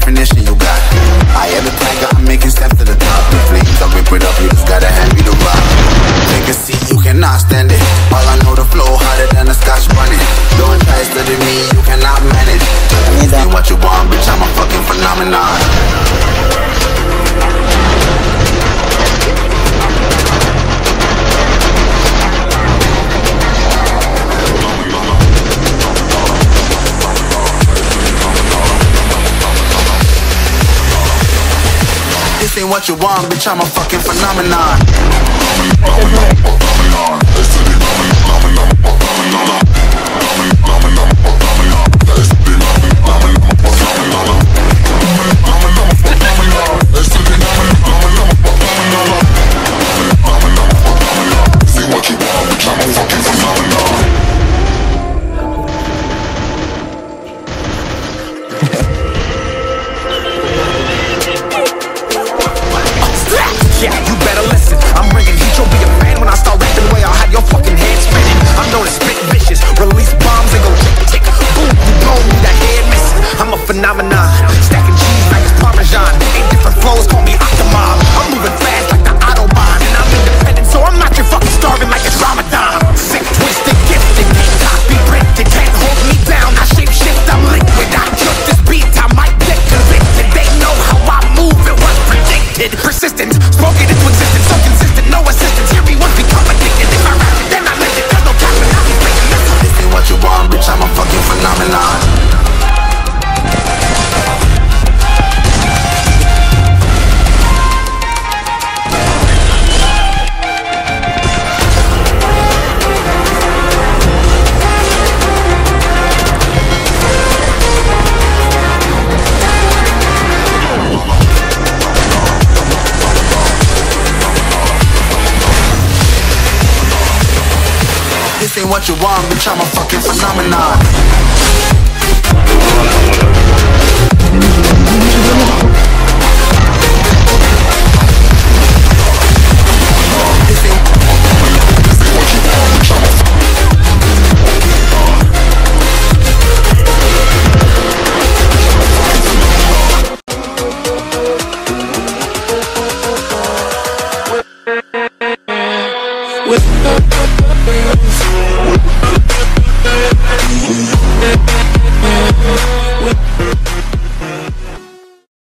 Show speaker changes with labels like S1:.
S1: definition you got. I am the tiger, I'm making steps to the top. The flames, I whip it up, you just gotta hand me the rock. Take a seat, you cannot stand it. All I know, the flow harder than a Scotch bunny. Don't try studying me, you cannot manage. This ain't what you want, bitch, I'm a fucking phenomenon. This ain't what you want, bitch, I'm a fucking phenomenon.
S2: Yeah, you better listen. I'm bringing heat, you'll be a fan when I start rapping the way I'll have your fucking head spinning. I'm known to spit vicious, release bombs and go tick, tick, boom, you blow me that head missing. I'm a phenomenon, stacking cheese like it's Parmesan. Ain't different flows, call me Octomom. I'm moving fast like the Autobahn, and I'm independent, so I'm not your fucking starving like it's Ramadan. Sick, twisted, gifted, can't copy, printed, can't hold me down. I shape shift, I'm liquid. I took this beat, I might get convicted. They know how I move, it was predicted. Persistent, spoken into existence, so consistent, no assistance. Hear me once become addicted. If I rap it, then I live it. There's no capping, I'll be breaking this.
S1: This ain't what you want, bitch, I'm a fucking phenomenon. This ain't what you want, bitch, I'm a fucking phenomenon.
S3: With